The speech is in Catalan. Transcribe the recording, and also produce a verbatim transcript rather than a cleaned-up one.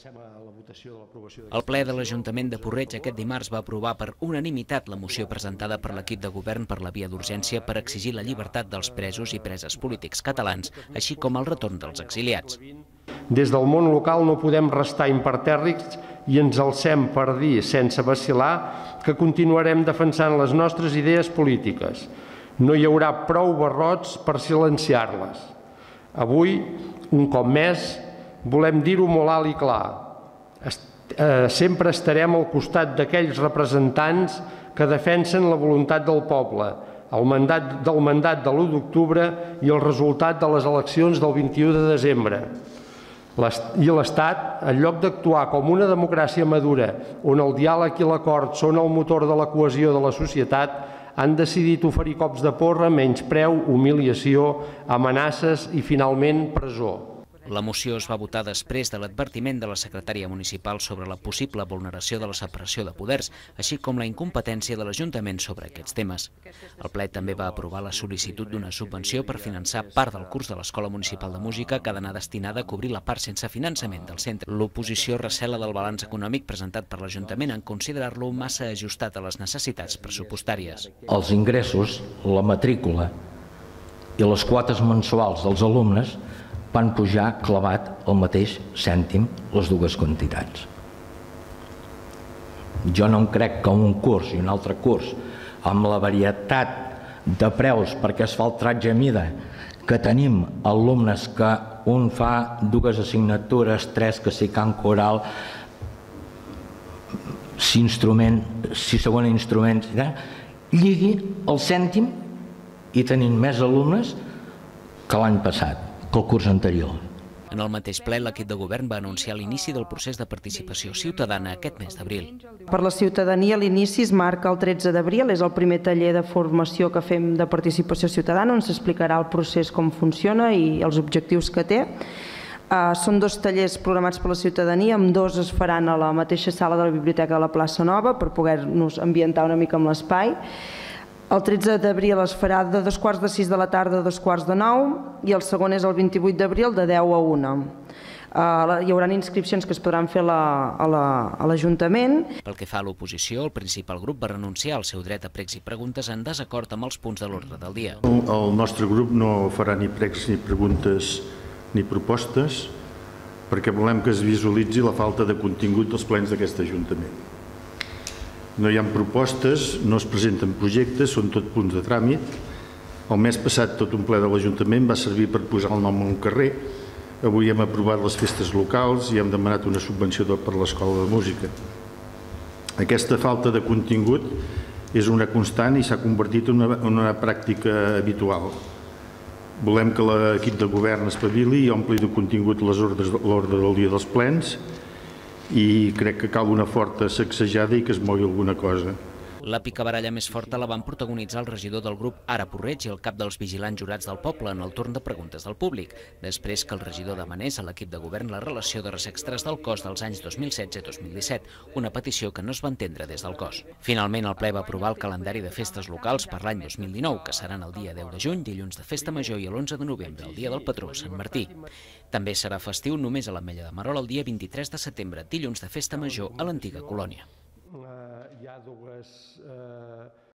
El ple de l'Ajuntament de Puig-reig aquest dimarts va aprovar per unanimitat la moció presentada per l'equip de govern per la via d'urgència per exigir la llibertat dels presos i preses polítics catalans, així com el retorn dels exiliats. Des del món local no podem restar impertèrrits i ens alcem per dir, sense vacil·lar, que continuarem defensant les nostres idees polítiques. No hi haurà prou barrots per silenciar-les. Avui, un cop més, volem dir-ho molt alt i clar. Sempre estarem al costat d'aquells representants que defensen la voluntat del poble, el mandat del mandat de l'u d'octubre i el resultat de les eleccions del vint-i-u de desembre. I l'Estat, en lloc d'actuar com una democràcia madura, on el diàleg i l'acord són el motor de la cohesió de la societat, han decidit oferir cops de porra, menyspreu, humiliació, amenaces i, finalment, presó. La moció es va votar després de l'advertiment de la secretària municipal sobre la possible vulneració de la separació de poders, així com la incompetència de l'Ajuntament sobre aquests temes. El ple també va aprovar la sol·licitud d'una subvenció per finançar part del curs de l'Escola Municipal de Música que ha d'anar destinada a cobrir la part sense finançament del centre. L'oposició recela del balanç econòmic presentat per l'Ajuntament en considerar-lo massa ajustat a les necessitats pressupostàries. Els ingressos, la matrícula i les quotes mensuals dels alumnes van pujar clavat el mateix cèntim les dues quantitats. Jo no em crec que un curs i un altre curs, amb la varietat de preus perquè es fa el tratge a mida, que tenim alumnes que un fa dues assignatures, tres que si cant coral, si instrument, si segon instruments, lligui el cèntim i tenim més alumnes que l'any passat, que el curs anterior. En el mateix ple, l'equip de govern va anunciar l'inici del procés de participació ciutadana aquest mes d'abril. Per la ciutadania, l'inici es marca el tretze d'abril, és el primer taller de formació que fem de participació ciutadana, on s'explicarà el procés, com funciona i els objectius que té. Són dos tallers programats per la ciutadania, amb dos es faran a la mateixa sala de la Biblioteca de la Plaça Nova per poder-nos ambientar una mica amb l'espai. El tretze d'abril es farà de dos quarts de sis de la tarda a dos quarts de nou i el segon és el vint-i-vuit d'abril de deu a una. Hi haurà inscripcions que es podran fer a l'Ajuntament. Pel que fa a l'oposició, el principal grup va renunciar al seu dret a pregs i preguntes en desacord amb els punts de l'ordre del dia. El nostre grup no farà ni pregs ni preguntes ni propostes perquè volem que es visualitzi la falta de contingut dels plens d'aquest Ajuntament. No hi ha propostes, no es presenten projectes, són tot punts de tràmit. El mes passat tot un ple de l'Ajuntament va servir per posar el nom a un carrer. Avui hem aprovat les festes locals i hem demanat una subvenció per l'Escola de Música. Aquesta falta de contingut és una constant i s'ha convertit en una pràctica habitual. Volem que l'equip de govern espavili i ompli de contingut l'ordre del dia dels plens i crec que cal una forta sacsejada i que es mogui alguna cosa. La picabaralla més forta la van protagonitzar el regidor del grup Ara Puig-reig i el cap dels vigilants jurats del poble en el torn de preguntes del públic, després que el regidor demanés a l'equip de govern la relació d'hores extres del cos dels anys dos mil setze i dos mil disset, una petició que no es va entendre des del cos. Finalment, el ple va aprovar el calendari de festes locals per l'any dos mil dinou, que seran el dia deu de juny, dilluns de festa major i l'onze de novembre, el dia del patró, Sant Martí. També serà festiu només a l'Ametlla de Marol el dia vint-i-tres de setembre, dilluns de festa major a l'antiga colònia. Hi ha dues